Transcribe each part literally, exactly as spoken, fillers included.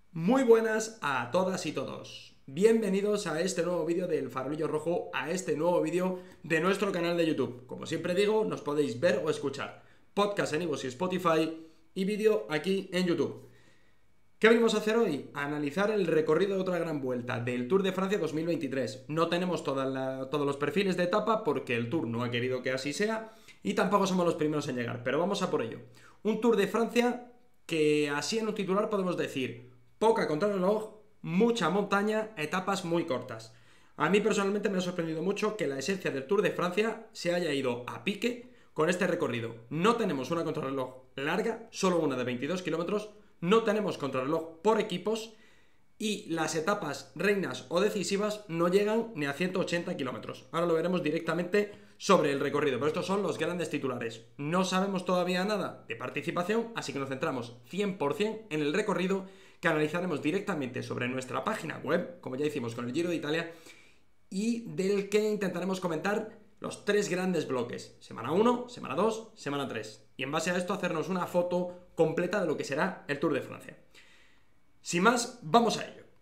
Muy buenas a todas y todos. Bienvenidos a este nuevo vídeo del Farolillo Rojo, a este nuevo vídeo de nuestro canal de YouTube. Como siempre digo, nos podéis ver o escuchar podcast en iVoox y Spotify y vídeo aquí en YouTube. ¿Qué venimos a hacer hoy? A analizar el recorrido de otra gran vuelta del Tour de Francia dos mil veintitrés. No tenemos toda la, todos los perfiles de etapa porque el Tour no ha querido que así sea y tampoco somos los primeros en llegar, pero vamos a por ello. Un Tour de Francia que así en un titular podemos decir poca contrarreloj, mucha montaña, etapas muy cortas. A mí personalmente me ha sorprendido mucho que la esencia del Tour de Francia se haya ido a pique con este recorrido. No tenemos una contrarreloj larga, solo una de veintidós kilómetros, no tenemos contrarreloj por equipos y las etapas reinas o decisivas no llegan ni a ciento ochenta kilómetros. Ahora lo veremos directamente sobre el recorrido, pero estos son los grandes titulares. No sabemos todavía nada de participación, así que nos centramos cien por cien en el recorrido que analizaremos directamente sobre nuestra página web, como ya hicimos con el Giro de Italia, y del que intentaremos comentar los tres grandes bloques, semana uno, semana dos, semana tres, y en base a esto hacernos una foto completa de lo que será el Tour de Francia. Sin más, vamos a ello.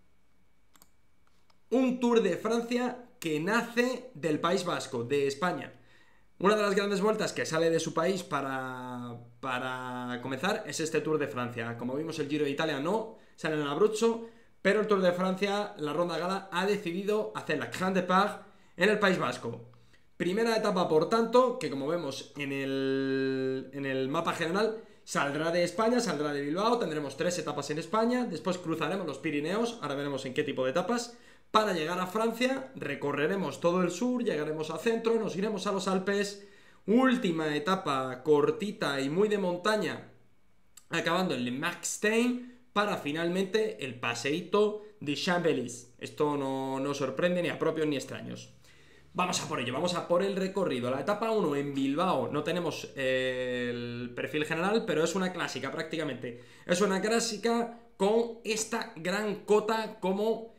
Un Tour de Francia que nace del País Vasco, de España. Una de las grandes vueltas que sale de su país para, para comenzar es este Tour de Francia. Como vimos, el Giro de Italia no sale en Abruzzo, pero el Tour de Francia, la Ronda Gala, ha decidido hacer la Grande Départ en el País Vasco. Primera etapa, por tanto, que como vemos en el, en el mapa general, saldrá de España, saldrá de Bilbao, tendremos tres etapas en España, después cruzaremos los Pirineos, ahora veremos en qué tipo de etapas, para llegar a Francia, recorreremos todo el sur, llegaremos al centro, nos iremos a los Alpes, última etapa cortita y muy de montaña, acabando en Le Markstein, para finalmente el paseíto de Champs-Élysées. Esto no, no sorprende ni a propios ni extraños. Vamos a por ello, vamos a por el recorrido. La etapa uno en Bilbao, no tenemos eh, el perfil general, pero es una clásica prácticamente. Es una clásica con esta gran cota como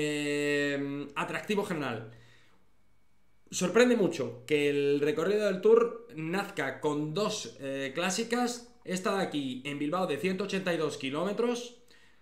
eh, atractivo general. Sorprende mucho que el recorrido del Tour nazca con dos eh, clásicas. Esta de aquí en Bilbao de ciento ochenta y dos kilómetros,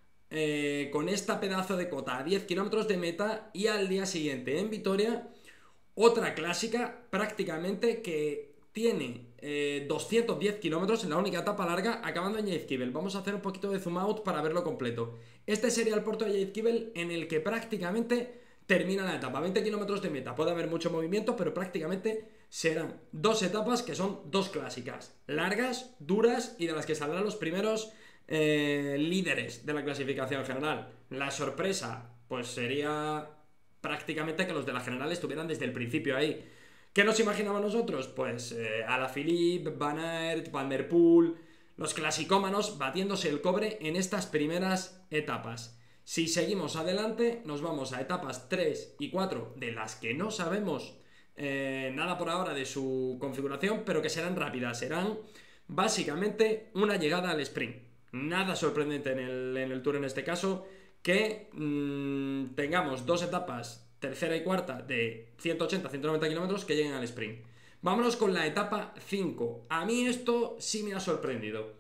eh, con esta pedazo de cota a diez kilómetros de meta, y al día siguiente en Vitoria otra clásica prácticamente que tiene eh, doscientos diez kilómetros en la única etapa larga, acabando en Jaizkibel. Vamos a hacer un poquito de zoom out para verlo completo. Este sería el puerto de Jaizkibel en el que prácticamente termina la etapa, veinte kilómetros de meta. Puede haber mucho movimiento, pero prácticamente serán dos etapas que son dos clásicas, largas, duras, y de las que saldrán los primeros eh, líderes de la clasificación general. La sorpresa pues sería prácticamente que los de la general estuvieran desde el principio ahí. ¿Qué nos imaginamos nosotros? Pues eh, Alaphilippe, Van Aert, Van der Poel, los clasicómanos batiéndose el cobre en estas primeras etapas. Si seguimos adelante, nos vamos a etapas tres y cuatro, de las que no sabemos eh, nada por ahora de su configuración, pero que serán rápidas. Serán básicamente una llegada al sprint. Nada sorprendente en el, en el Tour en este caso, que mmm, tengamos dos etapas, tercera y cuarta, de ciento ochenta a ciento noventa kilómetros que lleguen al sprint. Vámonos con la etapa cinco. A mí esto sí me ha sorprendido.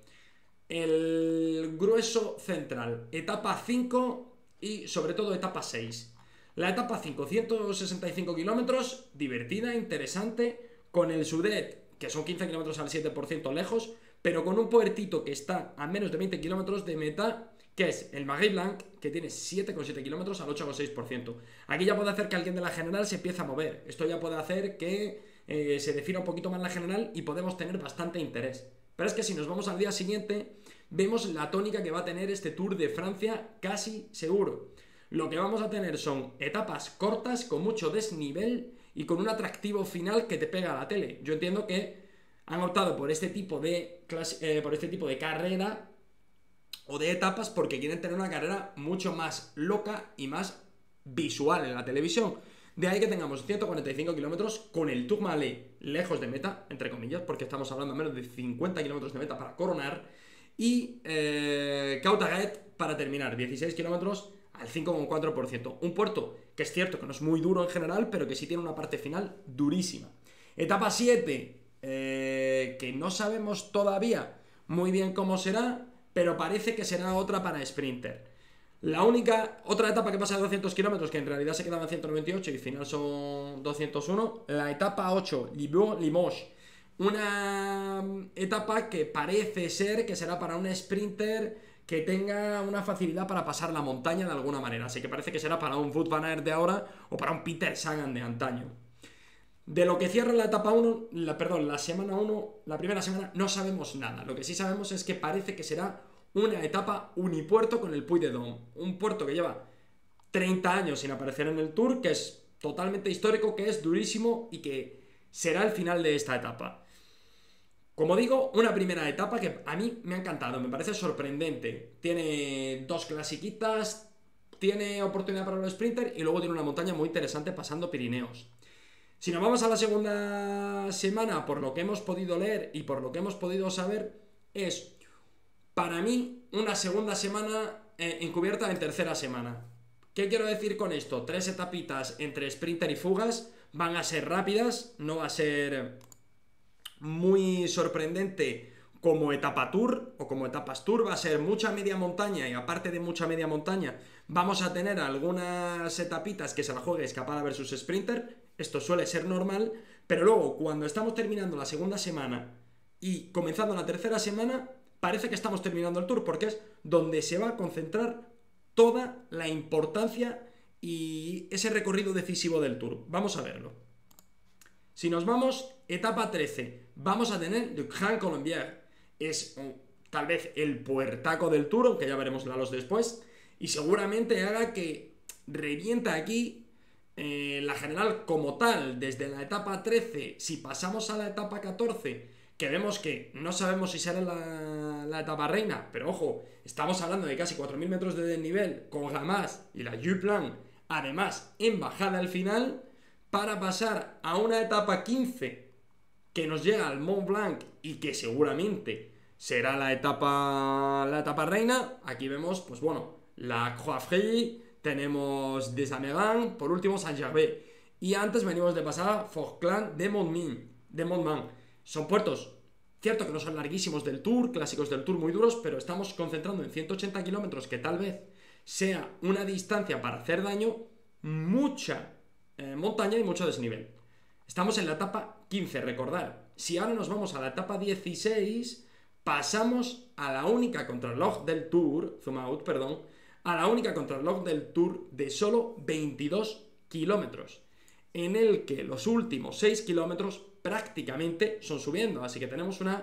El grueso central, etapa cinco y sobre todo etapa seis. La etapa cinco, ciento sesenta y cinco kilómetros, divertida, interesante, con el Sudet, que son quince kilómetros al siete por ciento lejos, pero con un puertito que está a menos de veinte kilómetros de meta, que es el Maguey Blanc, que tiene siete coma siete kilómetros al ocho coma seis por ciento. Aquí ya puede hacer que alguien de la general se empiece a mover. Esto ya puede hacer que eh, se defina un poquito más la general y podemos tener bastante interés. Pero es que si nos vamos al día siguiente, vemos la tónica que va a tener este Tour de Francia casi seguro. Lo que vamos a tener son etapas cortas, con mucho desnivel y con un atractivo final que te pega a la tele. Yo entiendo que han optado por este tipo de, eh, por este tipo de carrera o de etapas porque quieren tener una carrera mucho más loca y más visual en la televisión. De ahí que tengamos ciento cuarenta y cinco kilómetros con el Tourmalet lejos de meta, entre comillas, porque estamos hablando de menos de cincuenta kilómetros de meta para coronar, y eh, Cautaret para terminar, dieciséis kilómetros al cinco coma cuatro por ciento. Un puerto que es cierto que no es muy duro en general, pero que sí tiene una parte final durísima. Etapa siete, eh, que no sabemos todavía muy bien cómo será, pero parece que será otra para sprinter. La única, otra etapa que pasa de doscientos kilómetros, que en realidad se quedaban ciento noventa y ocho y al final son doscientos uno, la etapa ocho, Limoges. Una etapa que parece ser que será para un sprinter que tenga una facilidad para pasar la montaña de alguna manera. Así que parece que será para un Wout van Aert de ahora o para un Peter Sagan de antaño. De lo que cierra la etapa uno, la, perdón, la semana uno, la primera semana, no sabemos nada. Lo que sí sabemos es que parece que será una etapa unipuerto con el Puy de Dôme. Un puerto que lleva treinta años sin aparecer en el Tour, que es totalmente histórico, que es durísimo y que será el final de esta etapa. Como digo, una primera etapa que a mí me ha encantado, me parece sorprendente. Tiene dos clasiquitas, tiene oportunidad para los sprinters y luego tiene una montaña muy interesante pasando Pirineos. Si nos vamos a la segunda semana, por lo que hemos podido leer y por lo que hemos podido saber, es para mí una segunda semana eh, encubierta en tercera semana. ¿Qué quiero decir con esto? Tres etapitas entre sprinter y fugas, van a ser rápidas, no va a ser muy sorprendente como etapa tour o como etapas tour, va a ser mucha media montaña y aparte de mucha media montaña vamos a tener algunas etapitas que se la juegue escapada versus sprinter, esto suele ser normal, pero luego cuando estamos terminando la segunda semana y comenzando la tercera semana parece que estamos terminando el tour porque es donde se va a concentrar toda la importancia y ese recorrido decisivo del tour. Vamos a verlo. Si nos vamos, etapa trece, vamos a tener Le Grand Colombier. Es um, tal vez el puertaco del Tour, aunque ya veremos la los después, y seguramente haga que revienta aquí eh, la general como tal, desde la etapa trece. Si pasamos a la etapa catorce, que vemos que no sabemos si será la, la etapa reina, pero ojo, estamos hablando de casi cuatro mil metros de desnivel con Gamas y la Juplan, además en bajada al final, para pasar a una etapa quince que nos llega al Mont Blanc y que seguramente será la etapa la etapa reina. Aquí vemos, pues bueno, la Croix Free, tenemos Des Amerans, por último Saint-Gervais. Y antes venimos de pasar a Forclans de Montmin, de Montmans. Son puertos, cierto que no son larguísimos del Tour, clásicos del Tour muy duros, pero estamos concentrando en ciento ochenta kilómetros, que tal vez sea una distancia para hacer daño, mucha eh, montaña y mucho desnivel. Estamos en la etapa quince, recordar. Si ahora nos vamos a la etapa dieciséis, pasamos a la única contrarreloj del Tour, zoom out, perdón, a la única contrarreloj del Tour de solo veintidós kilómetros, en el que los últimos seis kilómetros prácticamente son subiendo, así que tenemos una,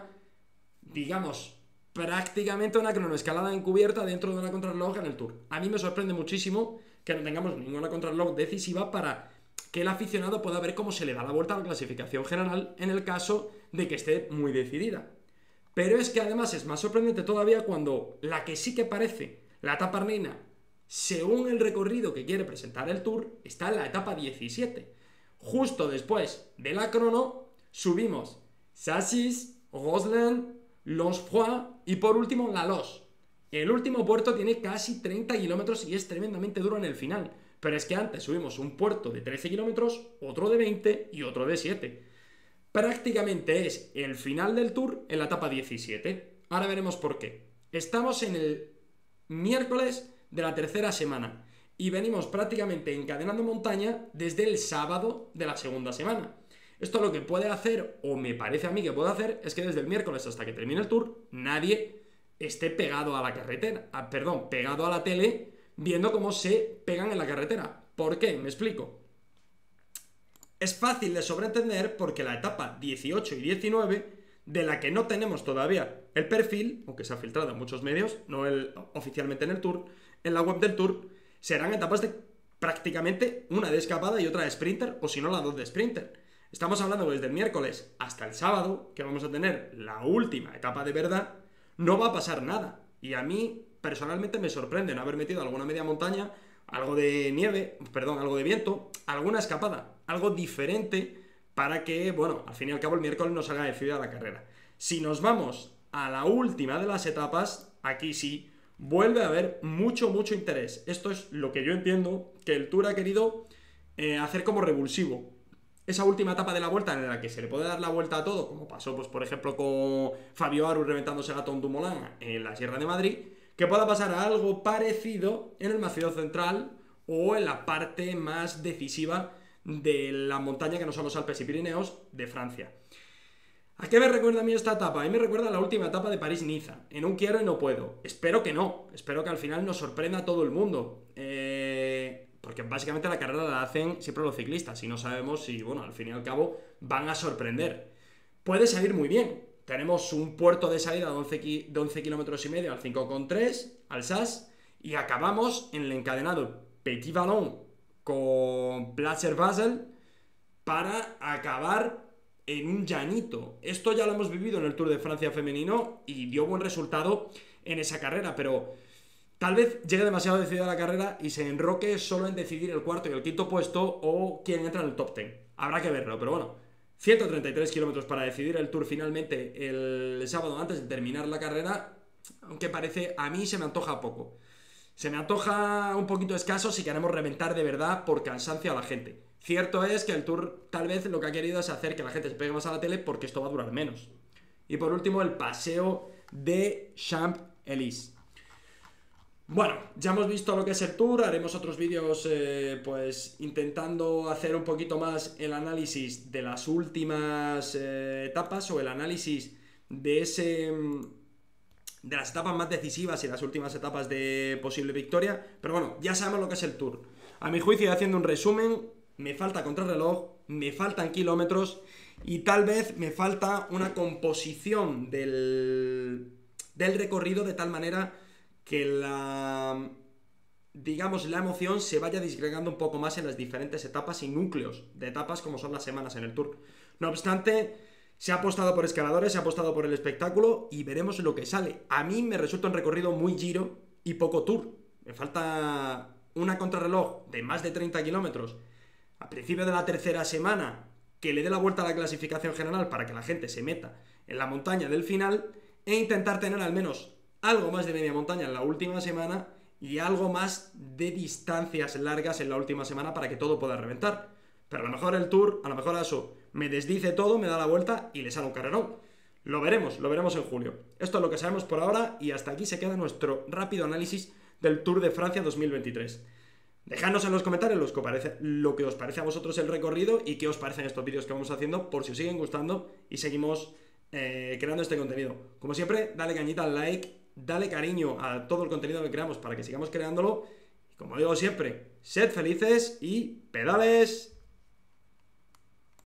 digamos, prácticamente una cronoescalada encubierta dentro de una contrarreloj en el Tour. A mí me sorprende muchísimo que no tengamos ninguna contrarreloj decisiva para que el aficionado pueda ver cómo se le da la vuelta a la clasificación general en el caso de que esté muy decidida. Pero es que además es más sorprendente todavía cuando la que sí que parece la etapa reina, según el recorrido que quiere presentar el Tour, está en la etapa diecisiete. Justo después de la crono, subimos Sassis, Roslin, Lonsfroid y por último La Loche. El último puerto tiene casi treinta kilómetros y es tremendamente duro en el final. Pero es que antes subimos un puerto de trece kilómetros, otro de veinte y otro de siete. Prácticamente es el final del Tour en la etapa diecisiete. Ahora veremos por qué. Estamos en el miércoles de la tercera semana y venimos prácticamente encadenando montaña desde el sábado de la segunda semana. Esto lo que puede hacer, o me parece a mí que puede hacer, es que desde el miércoles hasta que termine el Tour, nadie esté pegado a la carretera, ah, perdón, pegado a la tele, viendo cómo se pegan en la carretera. ¿Por qué? Me explico. Es fácil de sobreentender porque la etapa dieciocho y diecinueve, de la que no tenemos todavía el perfil, aunque se ha filtrado en muchos medios, no el, oficialmente en el Tour, en la web del Tour, serán etapas de prácticamente una de escapada y otra de sprinter, o si no, las dos de sprinter. Estamos hablando desde el miércoles hasta el sábado, que vamos a tener la última etapa de verdad, no va a pasar nada. Y a mí, personalmente, me sorprende no haber metido alguna media montaña, algo de nieve, perdón, algo de viento, alguna escapada, algo diferente para que, bueno, al fin y al cabo el miércoles nos haga decidida la carrera. Si nos vamos a la última de las etapas, aquí sí, vuelve a haber mucho, mucho interés. Esto es lo que yo entiendo que el Tour ha querido eh, hacer como revulsivo. Esa última etapa de la vuelta en la que se le puede dar la vuelta a todo, como pasó, pues por ejemplo, con Fabio Aru reventándose la Tom Dumoulin en la Sierra de Madrid, que pueda pasar algo parecido en el macizo central o en la parte más decisiva de la montaña que no son los Alpes y Pirineos de Francia. ¿A qué me recuerda a mí esta etapa? A mí me recuerda a la última etapa de París-Niza. En un quiero y no puedo. Espero que no. Espero que al final nos sorprenda a todo el mundo. Eh, porque básicamente la carrera la hacen siempre los ciclistas. Y no sabemos si, bueno, al fin y al cabo van a sorprender. Puede salir muy bien. Tenemos un puerto de salida de once kilómetros y medio al cinco coma tres, al S A S. Y acabamos en el encadenado Petit Vallon con Placer Basel para acabar en un llanito. Esto ya lo hemos vivido en el Tour de Francia femenino y dio buen resultado en esa carrera, pero tal vez llegue demasiado decidida la carrera y se enroque solo en decidir el cuarto y el quinto puesto o quién entra en el top diez. Habrá que verlo, pero bueno, ciento treinta y tres kilómetros para decidir el Tour finalmente el sábado antes de terminar la carrera, aunque parece, a mí se me antoja poco. Se me antoja un poquito escaso si queremos reventar de verdad por cansancio a la gente. Cierto es que el Tour tal vez lo que ha querido es hacer que la gente se pegue más a la tele porque esto va a durar menos. Y por último, el paseo de Champs-Élysées. Bueno, ya hemos visto lo que es el Tour, haremos otros vídeos eh, pues intentando hacer un poquito más el análisis de las últimas eh, etapas o el análisis de ese... de las etapas más decisivas y las últimas etapas de posible victoria. Pero bueno, ya sabemos lo que es el Tour. A mi juicio, haciendo un resumen, me falta contrarreloj, me faltan kilómetros y tal vez me falta una composición del, del recorrido de tal manera que la, digamos, la emoción se vaya disgregando un poco más en las diferentes etapas y núcleos de etapas como son las semanas en el Tour. No obstante, se ha apostado por escaladores, se ha apostado por el espectáculo y veremos lo que sale. A mí me resulta un recorrido muy Giro y poco Tour. Me falta una contrarreloj de más de treinta kilómetros a principio de la tercera semana que le dé la vuelta a la clasificación general para que la gente se meta en la montaña del final e intentar tener al menos algo más de media montaña en la última semana y algo más de distancias largas en la última semana para que todo pueda reventar. Pero a lo mejor el Tour, a lo mejor eso me desdice todo, me da la vuelta y le sale un carrerón. Lo veremos, lo veremos en julio. Esto es lo que sabemos por ahora y hasta aquí se queda nuestro rápido análisis del Tour de Francia dos mil veintitrés. Dejadnos en los comentarios lo que, parece, lo que os parece a vosotros el recorrido y qué os parecen estos vídeos que vamos haciendo, por si os siguen gustando y seguimos eh, creando este contenido. Como siempre, dale cañita al like, dale cariño a todo el contenido que creamos para que sigamos creándolo. Y como digo siempre, sed felices y pedales